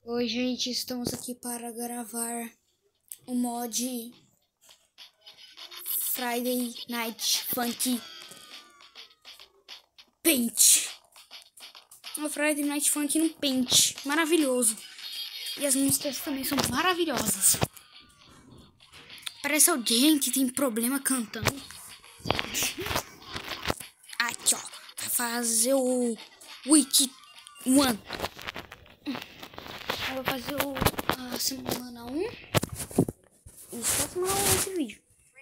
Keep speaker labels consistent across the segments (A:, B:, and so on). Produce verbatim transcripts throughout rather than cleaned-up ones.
A: Oi, gente, estamos aqui para gravar o mod Friday Night Funky Paint. O Friday Night Funky no Paint, maravilhoso. E as músicas também são maravilhosas. Parece alguém que tem problema cantando. Aqui, ó, vai fazer o Week One. Eu vou fazer o, a semana um. Isso é a semana um desse vídeo.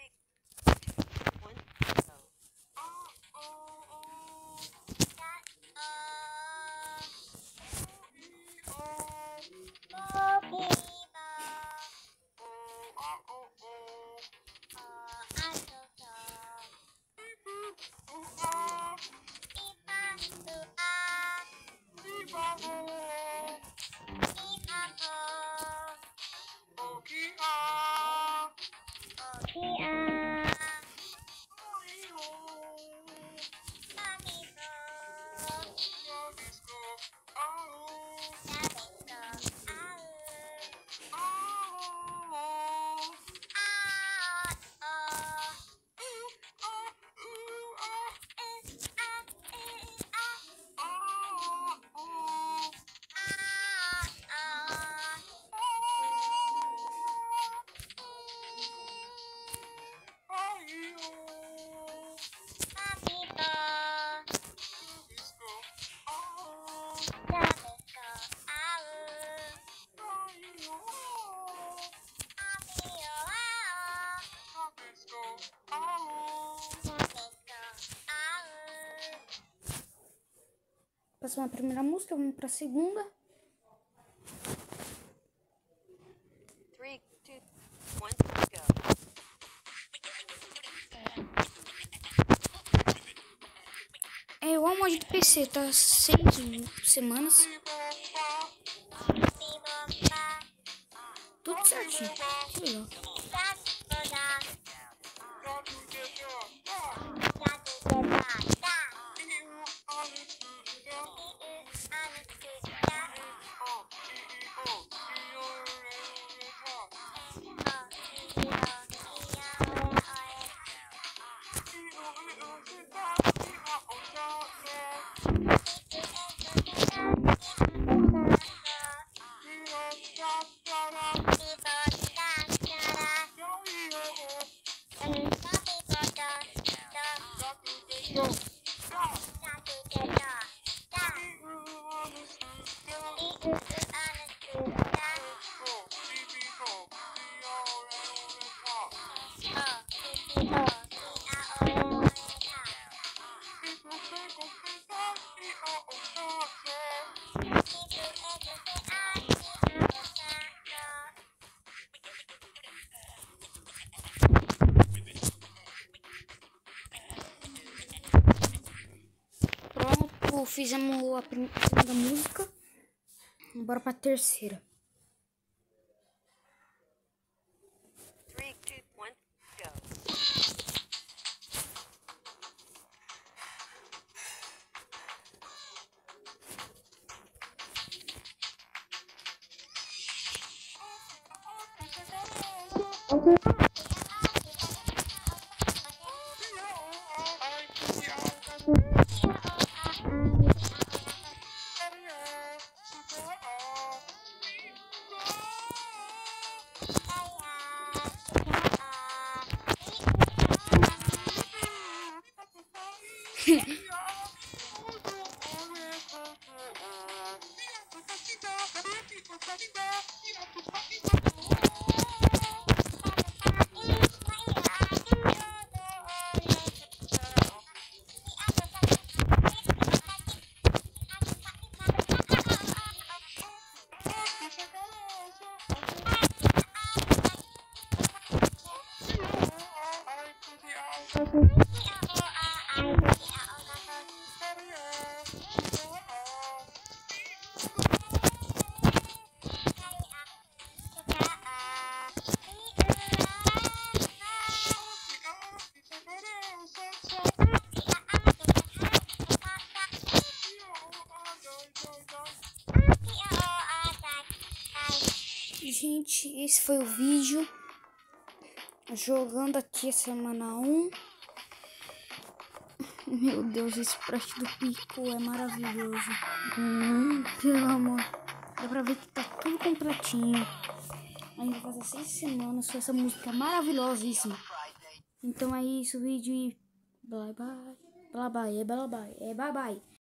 A: Passamos a primeira música, vamos para a segunda.
B: Three, two, one, go.
A: É igual ao mod do P C, tá seis semanas. Tudo certinho. Que legal. Pronto, fizemos a primeira, a segunda música. Bora pra terceira.
B: Three, two, one, go.
A: Gente, esse foi o vídeo. Jogando aqui a semana um. Meu Deus, esse prato do Pico é maravilhoso. Hum, pelo amor. Dá pra ver que tá tudo completinho. Ainda faz seis semanas com essa música maravilhosíssima. Então é isso, vídeo e bye bye. Bye bye, é bye bye, é bye bye.